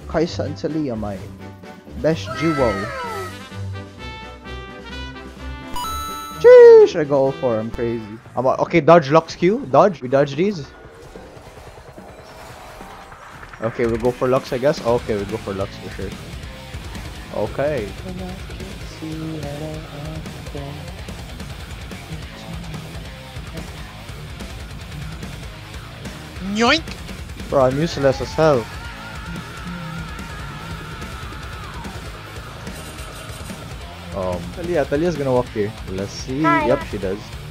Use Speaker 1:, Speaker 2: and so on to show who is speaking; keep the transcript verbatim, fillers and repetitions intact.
Speaker 1: Kaisa and Talia, my best duo. Sheesh, I go all four. I'm crazy. I'm okay. Dodge Lux Q. Dodge. We dodge these. Okay, we'll go for Lux, I guess. Okay, we'll go for Lux for sure. Okay.
Speaker 2: Yoink!
Speaker 1: Bro, I'm useless as hell. Um, Talia, Talia's gonna walk here. Let's see.
Speaker 3: Hi.
Speaker 1: Yep, she does.